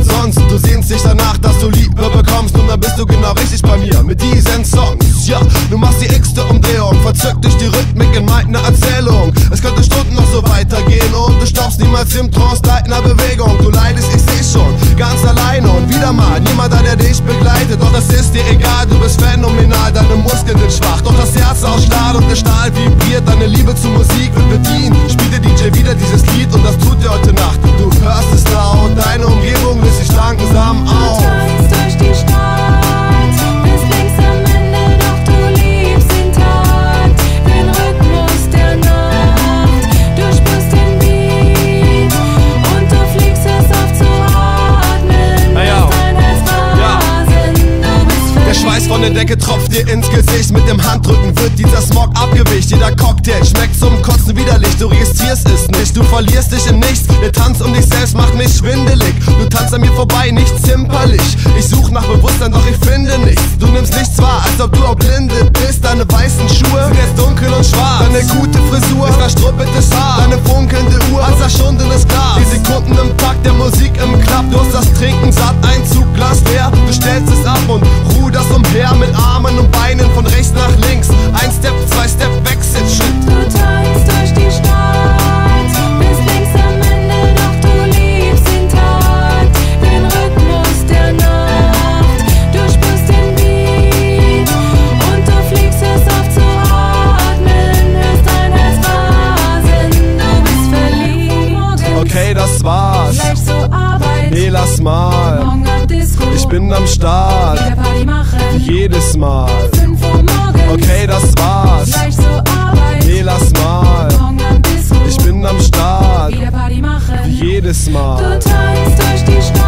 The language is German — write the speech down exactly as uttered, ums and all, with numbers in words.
als sonst. Du sehnst dich danach, dass du Liebe bekommst, und dann bist du genau richtig bei mir mit diesen Songs. Ja, du machst die x-te Umdrehung, verzückt durch die Rhythmik in meiner Erzählung. Es könnte Stunden noch so weitergehen und du stoppst niemals im Trance deiner Bewegung. Du leidest, ich seh schon, ganz alleine und wieder mal niemand da, der dich begleitet. Doch das ist dir egal, du bist phänomenal, deine Muskeln sind schwach, doch das Herz aus Stahl und der Stahl vibriert. Deine Liebe zur Musik wird bedient. Spielt der D J wieder dieses Lied und das tut er heute Nacht. Du hörst es laut, deine Umgebung löst sich langsam auf. Du tanzt durch die Stadt, bis links am Ende, doch du liebst den Takt, den Rhythmus der Nacht. Du spürst den Beat und du fliegst es auf zu atmen. Hey, yo. Dein Herz rasen, du bist verliebt. Der Schweiß von der Decke tropft dir ins Gesicht. Mit dem Handrücken wird dieser Smog abgewischt. Jeder Cocktail schmeckt zum Kotzen widerlich. Du registrierst es nicht, du verlierst dich in nichts. Der Tanz um dich selbst macht mich schwindelig. Du tanzt an mir vorbei, nicht zimperlich. Ich such nach Bewusstsein, doch ich finde nichts. Du nimmst nichts wahr, als ob du auch blindet bist. Deine weißen Schuhe sind jetzt dunkel und schwarz. Deine gute Frisur ist verstruppeltes Haar. Deine funkelnde Uhr als erschundenes Glas. Die Sekunden im Takt der Musik im Club. Du hast das Trinken satt, ein Zugglas leer. Du stellst es ab und ruderst umher mit Armen und Beinen von rechts nach links. Ein Step, zwei Step, Wechsel, Schritt. Du tanzt durch die Stadt, bis links am Ende, doch du liebst den Takt, den Rhythmus der Nacht. Du spürst den Beat und du fliegst es auf zu atmen, hörst dein Herz rasen, du bist verliebt. Okay, das war's. Gleich zur Arbeit, Nee, lass mal. morgen am Disco, Ich bin am Start, wieder Party machen, jedes Mal. fünf Uhr morgens, Okay, das war's. gleich zur Arbeit, Nee, lass mal. morgen am Disco, Ich bin am Start, wieder Party machen. jedes Du Mal. tanzt durch die Stadt.